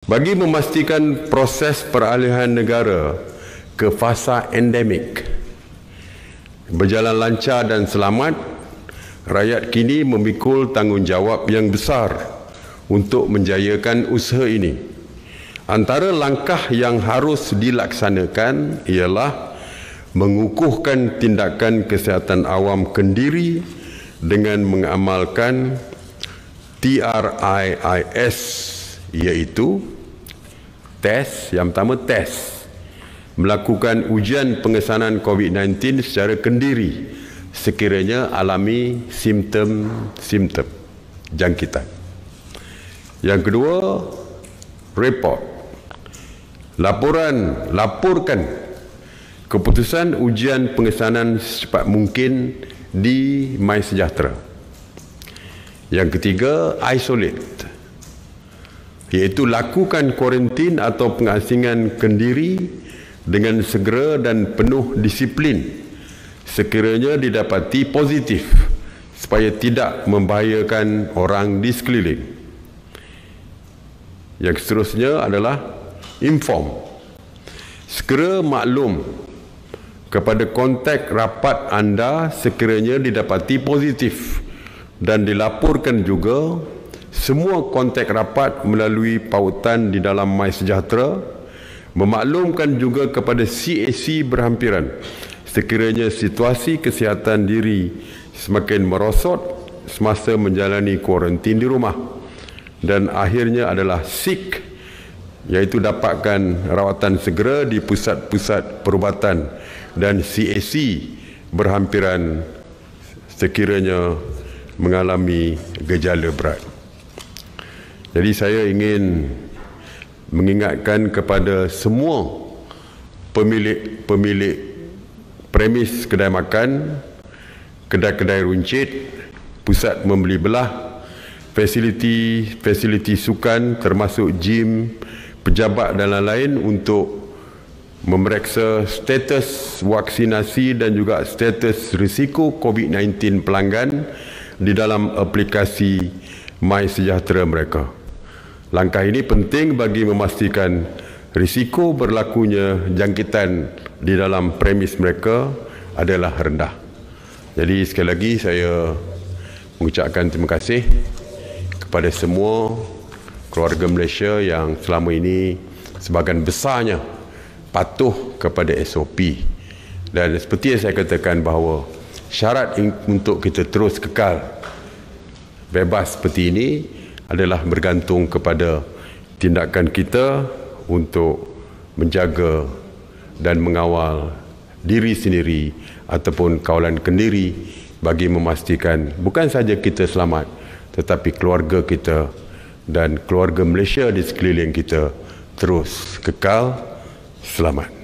Bagi memastikan proses peralihan negara ke fasa endemik berjalan lancar dan selamat, rakyat kini memikul tanggungjawab yang besar untuk menjayakan usaha ini. Antara langkah yang harus dilaksanakan ialah mengukuhkan tindakan kesihatan awam Kendiri dengan mengamalkan TRIIS, iaitu tes, yang pertama tes, melakukan ujian pengesanan COVID-19 secara Kendiri sekiranya alami simptom-simptom jangkitan. Yang kedua, laporkan keputusan ujian pengesanan secepat mungkin di MySejahtera. Yang ketiga, isolate, iaitu lakukan kuarantin atau pengasingan Kendiri dengan segera dan penuh disiplin sekiranya didapati positif supaya tidak membahayakan orang di sekeliling. Yang seterusnya adalah inform, segera maklum kepada kontak rapat anda sekiranya didapati positif dan dilaporkan juga semua kontak rapat melalui pautan di dalam MySejahtera, memaklumkan juga kepada CAC berhampiran sekiranya situasi kesihatan diri semakin merosot semasa menjalani kuarantin di rumah. Dan akhirnya adalah seek, iaitu dapatkan rawatan segera di pusat-pusat perubatan dan CAC berhampiran sekiranya mengalami gejala berat. Jadi saya ingin mengingatkan kepada semua pemilik premis kedai makan, kedai-kedai runcit, pusat membeli belah, fasiliti sukan termasuk gym, pejabat dan lain-lain untuk memeriksa status vaksinasi dan juga status risiko COVID-19 pelanggan di dalam aplikasi MySejahtera mereka. Langkah ini penting bagi memastikan risiko berlakunya jangkitan di dalam premis mereka adalah rendah. Jadi sekali lagi saya mengucapkan terima kasih kepada semua keluarga Malaysia yang selama ini sebahagian besarnya patuh kepada SOP. Dan seperti yang saya katakan bahawa syarat untuk kita terus kekal bebas seperti ini adalah bergantung kepada tindakan kita untuk menjaga dan mengawal diri sendiri ataupun kawalan Kendiri bagi memastikan bukan saja kita selamat tetapi keluarga kita dan keluarga Malaysia di sekeliling kita terus kekal selamat.